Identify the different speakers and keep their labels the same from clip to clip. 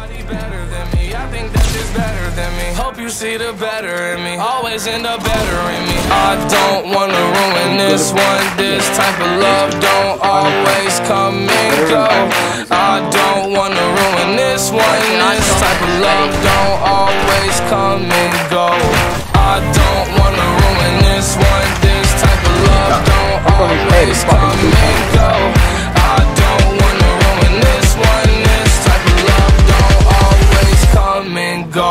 Speaker 1: Better than me, I think that is better than me. Hope you see the better in me, always end up better in me. I don't wanna ruin this one. This type of love don't always come and go. I don't wanna ruin this one. This type of love don't always come and go. I don't wanna ruin this one. This type of love don't always come and go. I don't wanna ruin this one. This type of love don't always come and go.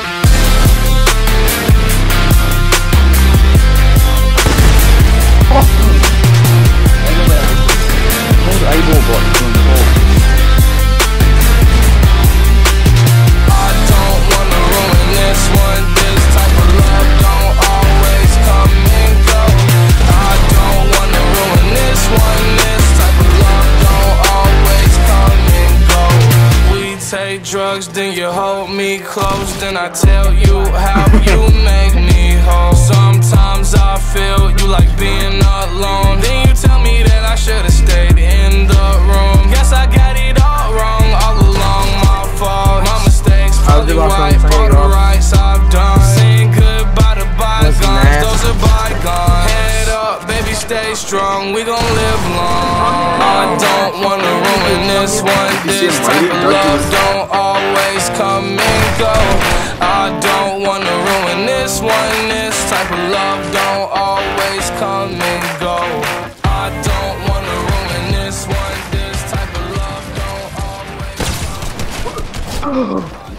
Speaker 1: Take drugs, then you hold me close. Then I tell you how you make me whole. Sometimes I feel you like being alone. Then you tell me that I should've stayed in the room. Guess I got it all wrong, all along my fault. My mistakes, probably wipe all the rights I've done. Saying goodbye to bygones, those are bygones. Head up, baby, stay strong, we gon' live long. I don't wanna ruin this one. This type of love don't always come and go. I don't wanna ruin this one. This type of love don't always come and go. I don't wanna ruin this one. This type of love don't always come and go.